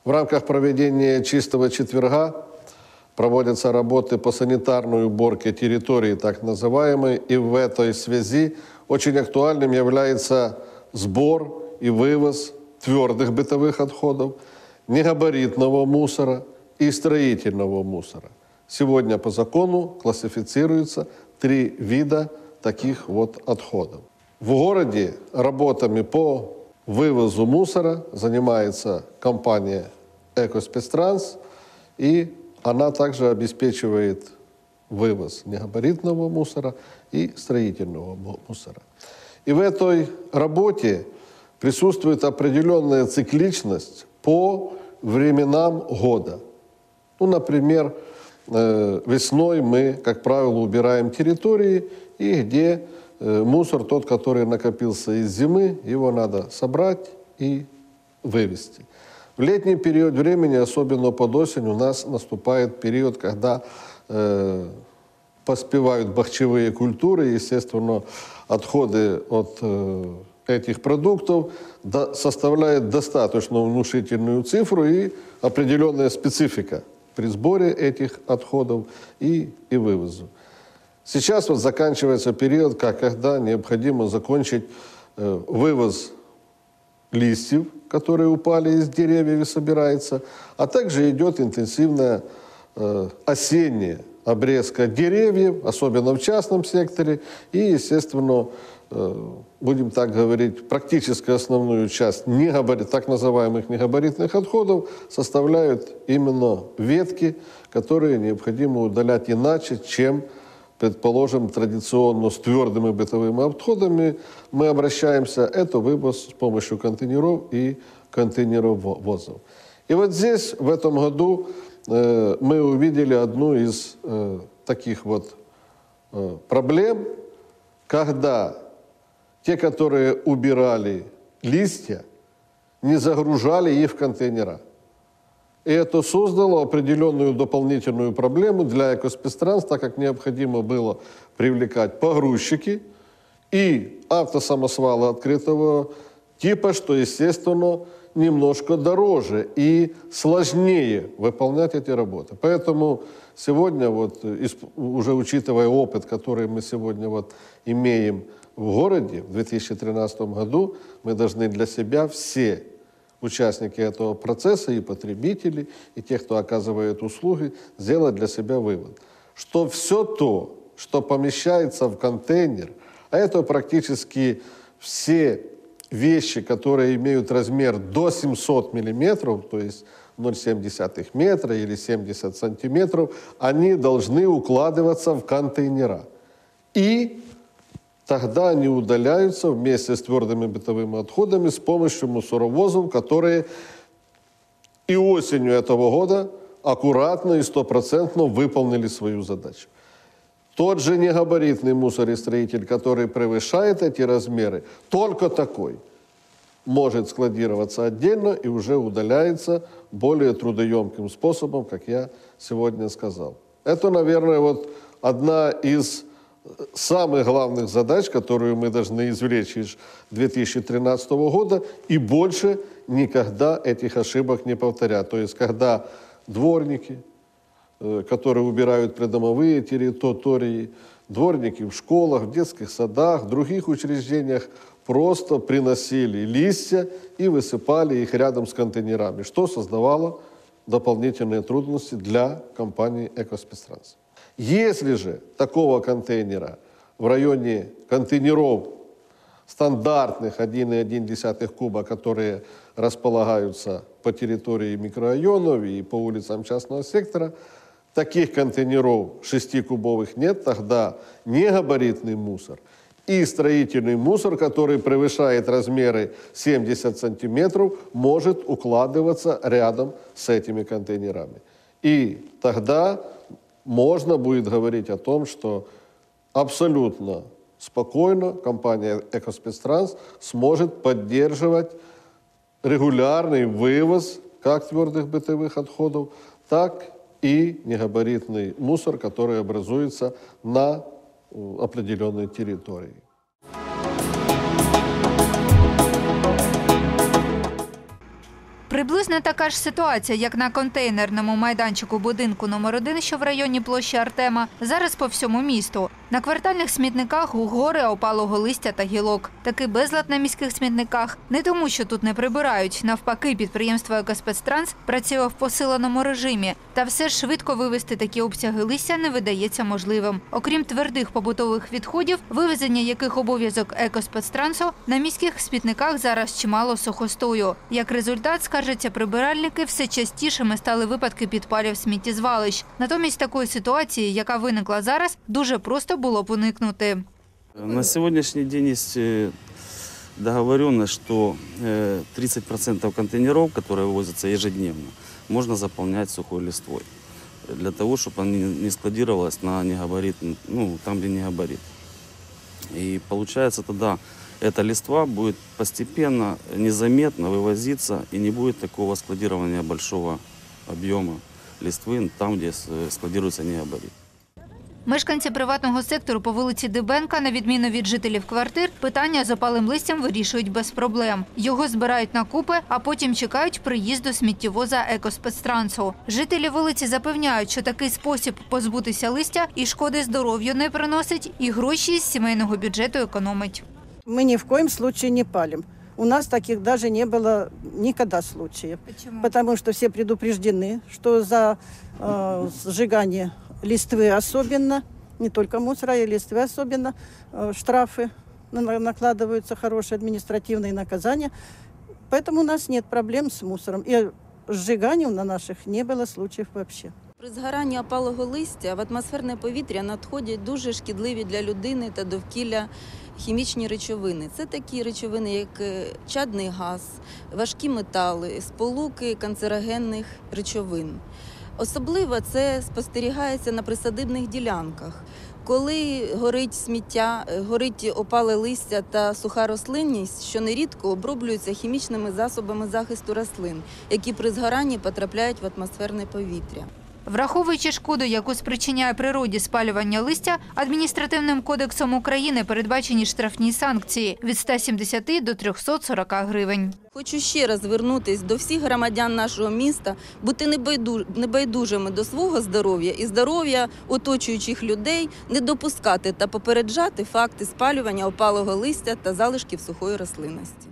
В рамках проведения «Чистого четверга» проводятся работы по санитарной уборке территории, так называемой, и в этой связи очень актуальным является сбор и вывоз твердых бытовых отходов, негабаритного мусора и строительного мусора. Сегодня по закону классифицируются 3 вида таких вот отходов. В городе работами по вывозу мусора занимается компания «Экоспецтранс», и она также обеспечивает вывоз негабаритного мусора и строительного мусора. И в этой работе присутствует определенная цикличность по временам года. Ну, например, весной мы, как правило, убираем территории, и где мусор, тот, который накопился из зимы, его надо собрать и вывести. В летний период времени, особенно под осень, у нас наступает период, когда поспевают бахчевые культуры, естественно, отходы от этих продуктов составляют достаточно внушительную цифру и определенная специфика при сборе этих отходов и вывозу. Сейчас вот заканчивается период, когда необходимо закончить вывоз листьев, которые упали из деревьев и собирается, а также идет интенсивная осенняя обрезка деревьев, особенно в частном секторе, и, естественно, будем так говорить, практически основную часть так называемых негабаритных отходов составляют именно ветки, которые необходимо удалять иначе, чем, предположим, традиционно с твердыми бытовыми отходами мы обращаемся. Это вывоз с помощью контейнеров и контейнеровозов. И вот здесь, в этом году, мы увидели одну из таких вот проблем, когда те, которые убирали листья, не загружали их в контейнера. И это создало определенную дополнительную проблему для «Экоспецтранс», так как необходимо было привлекать погрузчики и автосамосвалы открытого типа, что, естественно, немножко дороже и сложнее выполнять эти работы. Поэтому сегодня, вот, уже учитывая опыт, который мы сегодня вот имеем в городе, в 2013 году, мы должны для себя все участники этого процесса, и потребители, и те, кто оказывает услуги, сделать для себя вывод, что все то, что помещается в контейнер, а это практически все вещи, которые имеют размер до 700 миллиметров, то есть 0,7 метра или 70 сантиметров, они должны укладываться в контейнера. И тогда они удаляются вместе с твердыми бытовыми отходами с помощью мусоровозов, которые и осенью этого года аккуратно и 100% выполнили свою задачу. Тот же негабаритный мусоростроитель, который превышает эти размеры, только такой может складироваться отдельно и уже удаляется более трудоемким способом, как я сегодня сказал. Это, наверное, вот одна из самых главных задач, которую мы должны извлечь из 2013 года, и больше никогда этих ошибок не повторять. То есть, когда дворники, которые убирают придомовые территории, дворники в школах, в детских садах, в других учреждениях просто приносили листья и высыпали их рядом с контейнерами, что создавало дополнительные трудности для компании «Экоспецтранс». Если же такого контейнера в районе контейнеров стандартных 1,1 куба, которые располагаются по территории микрорайонов и по улицам частного сектора, таких контейнеров 6-кубовых нет, тогда негабаритный мусор и строительный мусор, который превышает размеры 70 сантиметров, может укладываться рядом с этими контейнерами. И тогда можно будет говорить о том, что абсолютно спокойно компания «Экоспецтранс» сможет поддерживать регулярный вывоз как твердых бытовых отходов, так и негабаритный мусор, который образуется на определенной территории. Приблизно така ж ситуація, як на контейнерному майданчику будинку номер 1, що в районі площі Артема, зараз по всьому місту. На квартальних смітниках гори опалого листя та гілок. Такий безлад на міських смітниках не тому, що тут не прибирають. Навпаки, підприємство «Екоспецтранс» працює в посиленому режимі. Та все ж швидко вивезти такі обсяги листя не видається можливим. Окрім твердих побутових відходів, вивезення яких обов'язок «Екоспецтрансу», на міських смітниках зараз чимало сухостою. Як результат, скаржаться прибиральники, все частішими стали випадки підпалів сміттєзвалищ. Натомість такої ситуації, яка виникла зараз, дуже просто було б уникнути. На сегодняшний день есть договоренность, что 30% контейнеров, которые вывозятся ежедневно, можно заполнять сухой листвой. Для того, чтобы они не складировалось на негабарит, там, где не габарит. И получается тогда эта листва будет постепенно, незаметно вывозиться, и не будет такого складирования большого объема листвы там, где складируется негабарит. Мешканці приватного сектору по вулиці Дибенка, на відміну від жителів квартир, питання з опалим листям вирішують без проблем. Його збирають на купи, а потім чекають приїзду сміттєвоза «Екоспецтрансу». Жителі вулиці запевняють, що такий спосіб позбутися листя і шкоди здоров'ю не приносить, і гроші з сімейного бюджету економить. Мы ни в коем случае не палим. У нас таких даже не было никогда случаев. Почему? Потому что все предупреждены, что за сжигание листвы особенно, не только мусора, и листвы особенно, штрафы накладываются, хорошие административные наказания. Поэтому у нас нет проблем с мусором. И сжиганием на наших не было случаев вообще. При згоранні опалого листя в атмосферне повітря надходять дуже шкідливі для людини та довкілля хімічні речовини. Це такі речовини, як чадний газ, важкі метали, сполуки канцерогенних речовин. Особливо це спостерігається на присадибних ділянках. Коли горить сміття, горить опале листя та суха рослинність, що нерідко оброблюються хімічними засобами захисту рослин, які при згоранні потрапляють в атмосферне повітря. Враховуючи шкоду, яку спричиняє природі спалювання листя, Адміністративним кодексом України передбачені штрафні санкції – від 170 до 340 гривень. Хочу ще раз звернутися до всіх громадян нашого міста, бути небайдужими до свого здоров'я і здоров'я оточуючих людей, не допускати та попереджати факти спалювання опалого листя та залишків сухої рослинності.